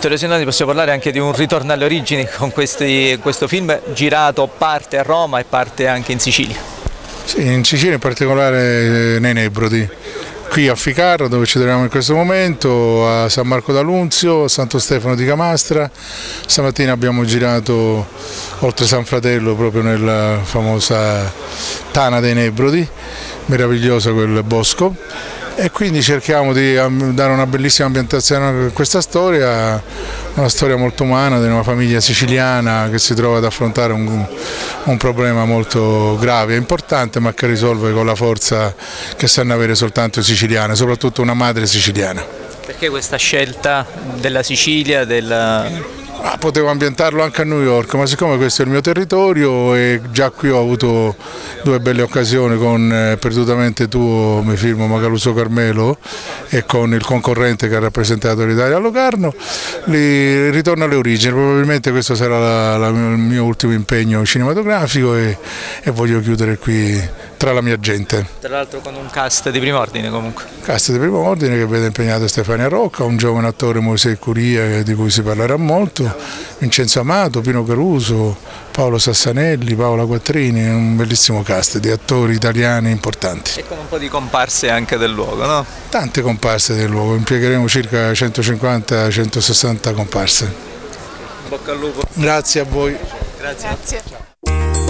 Vittorio Sindoni, possiamo parlare anche di un ritorno alle origini con questo film girato parte a Roma e parte anche in Sicilia. Sì, in Sicilia in particolare nei Nebrodi, qui a Ficarra dove ci troviamo in questo momento, a San Marco d'Alunzio, a Santo Stefano di Camastra. Stamattina abbiamo girato oltre San Fratello proprio nella famosa Tana dei Nebrodi, meravigliosa quel bosco. E quindi cerchiamo di dare una bellissima ambientazione a questa storia, una storia molto umana di una famiglia siciliana che si trova ad affrontare un problema molto grave e importante, ma che risolve con la forza che sanno avere soltanto i siciliani, soprattutto una madre siciliana. Perché questa scelta della Sicilia, Potevo ambientarlo anche a New York, ma siccome questo è il mio territorio e già qui ho avuto due belle occasioni con Perdutamente tuo, mi firmo Macaluso Carmelo, e con il concorrente che ha rappresentato l'Italia a Locarno, ritorno alle origini. Probabilmente questo sarà il mio ultimo impegno cinematografico e voglio chiudere qui tra la mia gente. Tra l'altro con un cast di primo ordine comunque. Cast di primo ordine che vede impegnato Stefania Rocca, un giovane attore Moisè Curia di cui si parlerà molto, Vincenzo Amato, Pino Caruso, Paolo Sassanelli, Paola Quattrini, un bellissimo cast di attori italiani importanti. E con un po' di comparse anche del luogo, no? Tante comparse del luogo, impiegheremo circa 150-160 comparse. Bocca al lupo. Grazie a voi. Grazie. Grazie.